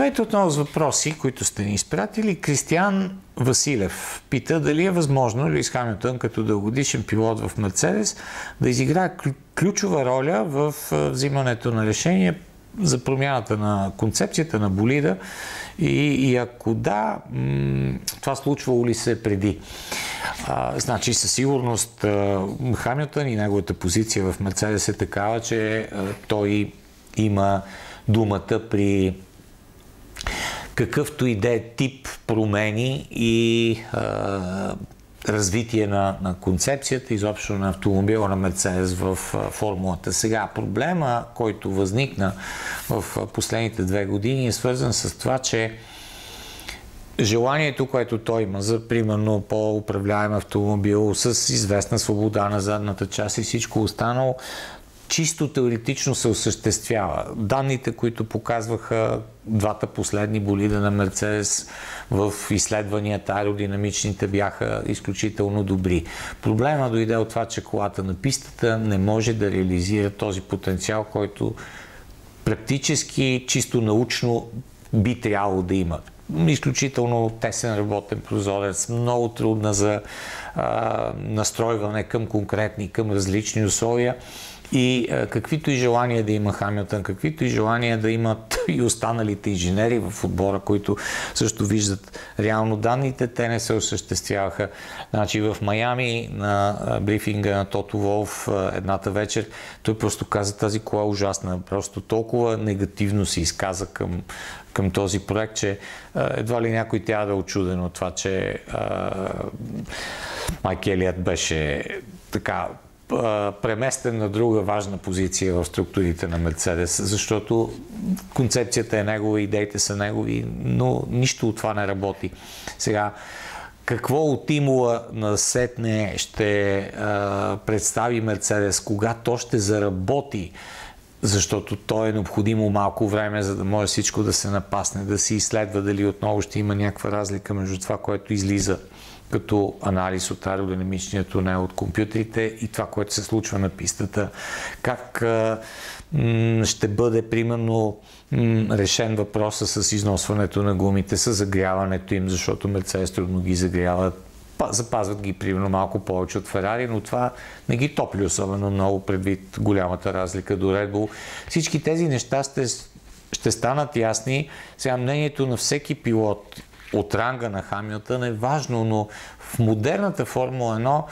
Здравейте отново с въпроси, които сте ни изпратили. Кристиан Василев пита дали е възможно Луис Хамилтън като дългогодишен пилот в Мерцедес да изиграе ключова роля в взимането на решение за промяната на концепцията на болида и ако да, това случвало ли се преди? Значи със сигурност Хамилтън и неговата позиция в Мерцедес е такава, че той има думата при какъвто и да е тип промени и развитие на концепцията, изобщо на автомобила на Мерцедес в формулата. Сега проблема, който възникна в последните 2 години, е свързан с това, че желанието, което той има за, примерно, по-управляем автомобил с известна свобода на задната част и всичко останало, чисто теоретично се осъществява. Данните, които показваха двата последни болида на Мерцедес в изследванията аеродинамичните, бяха изключително добри. Проблема дойде от това, че колата на пистата не може да реализира този потенциал, който практически, чисто научно би трябвало да има. Изключително тесен работен прозорец, много трудна за настройване към конкретни, към различни условия. И каквито и желания да има Хамилтън, каквито и желания да имат и останалите инженери в отбора, които също виждат реално данните, те не се осъществяваха. Значи в Майами на брифинга на Тото Волф едната вечер, той просто каза, тази кола е ужасна. Просто толкова негативно се изказа към този проект, че едва ли някой трябва да е очуден от това, че Майк Елият беше така преместен на друга важна позиция в структурите на Мерцедес, защото концепцията е негова, идеите са негови, но нищо от това не работи. Сега, какво от Имола насетне ще представи Мерцедес, кога то ще заработи, защото то е необходимо малко време, за да може всичко да се напасне, да се изследва дали отново ще има някаква разлика между това, което излиза като анализ от аеродинамичния тунел от компютрите и това, което се случва на пистата. Как ще бъде, примерно, решен въпроса с износването на гумите, с загряването им, защото Мерцедес трудно ги загряват. Запазват ги, примерно, малко повече от Ферари, но това не ги топли особено много предвид голямата разлика до Red Bull. Всички тези неща ще станат ясни. Сега мнението на всеки пилот от ранга на Хамилтън е важно, но в модерната Формула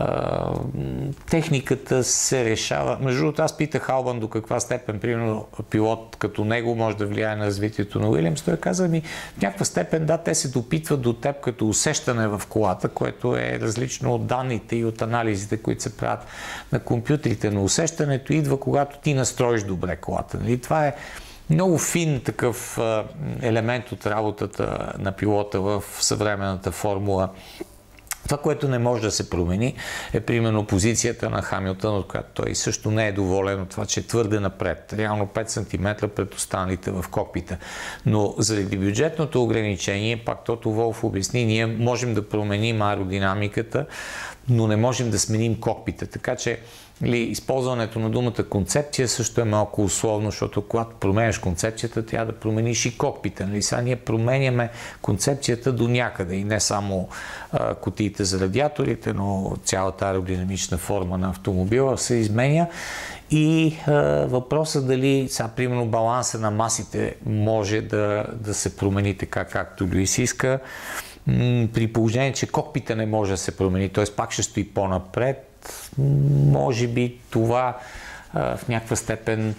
1 техниката се решава. Между другото, аз питах Албан до каква степен, примерно, пилот като него може да влияе на развитието на Уилямс. Той каза ми, в някаква степен, да, те се допитват до теб като усещане в колата, което е различно от данните и от анализите, които се правят на компютрите. Но усещането идва, когато ти настроиш добре колата. Нали? Това е много фин такъв елемент от работата на пилота в съвременната формула. Това, което не може да се промени, е примерно позицията на Хамилтън, от която той също не е доволен от това, че е твърде напред. Реално 5 см пред останалите в кокпита. Но заради бюджетното ограничение, пак Тото Волф обясни, ние можем да променим аеродинамиката, но не можем да сменим кокпита. Така че използването на думата концепция също е малко условно, защото когато променяш концепцията, трябва да промениш и кокпита. Нали? Сега ние променяме концепцията до някъде и не само кутиите за радиаторите, но цялата аеродинамична форма на автомобила се изменя. И въпросът дали, сега, примерно, баланса на масите може да се промени така, както Луис иска, при положение, че кокпита не може да се промени, т.е. пак ще стои по-напред, може би това в някаква степен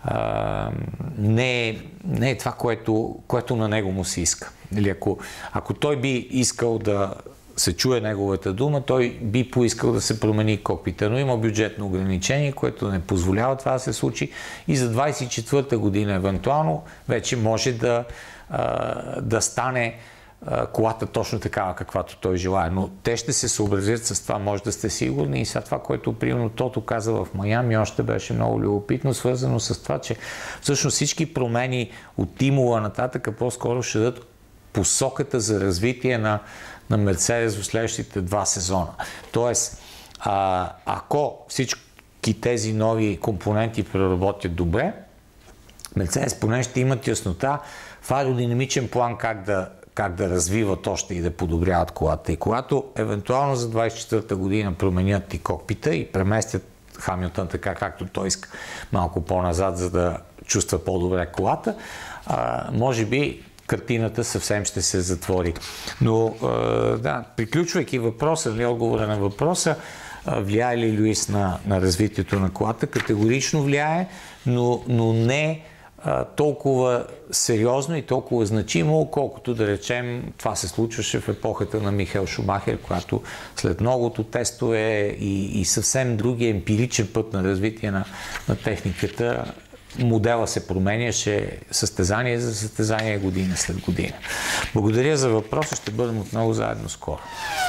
не е това, което на него му се иска. Или ако той би искал да се чуе неговата дума, той би поискал да се промени кокпита, но има бюджетно ограничение, което не позволява това да се случи и за 24-та година евентуално вече може да стане колата точно такава, каквато той желае. Но те ще се съобразят с това, може да сте сигурни. И сега това, което примерно Тото каза в Майами, още беше много любопитно, свързано с това, че всъщност всички промени от Имола нататък по-скоро ще дадат посоката за развитие на Мерцедес в следващите 2 сезона. Тоест, ако всички тези нови компоненти проработят добре, Мерцедес поне ще имат яснота в аеродинамичен план как да развиват още и да подобряват колата. И когато евентуално за 24-та година променят и кокпита и преместят Хамилтън така, както той иска, малко по-назад, за да чувства по-добре колата, може би картината съвсем ще се затвори. Но да, приключвайки въпроса, или отговора на въпроса, влияе ли Луис на развитието на колата? Категорично влияе, но не толкова сериозно и толкова значимо, колкото да речем това се случваше в епохата на Михаел Шумахер, когато след многото тестове и съвсем другия емпиричен път на развитие на техниката, модела се променяше състезание за състезание, година след година. Благодаря за въпроса, ще бъдем отново заедно скоро.